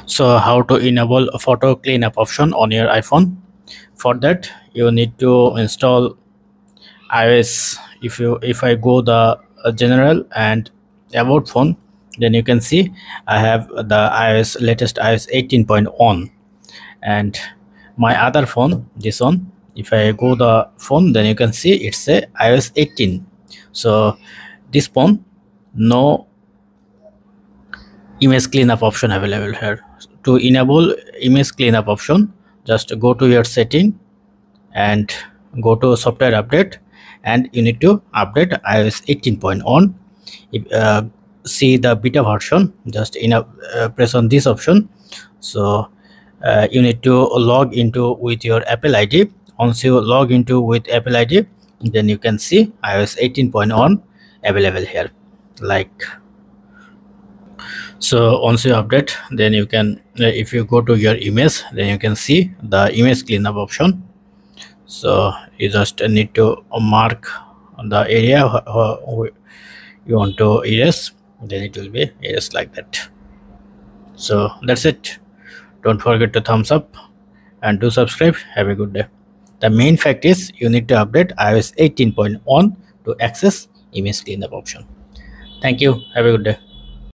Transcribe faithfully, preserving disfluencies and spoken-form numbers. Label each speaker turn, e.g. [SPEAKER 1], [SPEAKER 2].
[SPEAKER 1] So how to enable a photo cleanup option on your iPhone? For that you need to install iOS. If you if I go the uh, general and about phone, then you can see I have the iOS latest iOS eighteen point one. And my other phone, this one, if I go the phone, then you can see it's a iOS eighteen. So this phone, no image cleanup option available here. To enable image cleanup option, just go to your setting and go to software update, and you need to update iOS eighteen point one. If uh, see the beta version, just in a uh, press on this option. So uh, you need to log into with your Apple I D. Once you log into with Apple I D, then you can see iOS eighteen point one available here. Like, so once you update, then you can uh, if you go to your image, then you can see the image cleanup option. So you just need to mark the area you want to erase, then it will be erased like that. So that's it. Don't forget to thumbs up and do subscribe. Have a good day. The main fact is you need to update iOS eighteen point one to access image cleanup option. Thank you. Have a good day.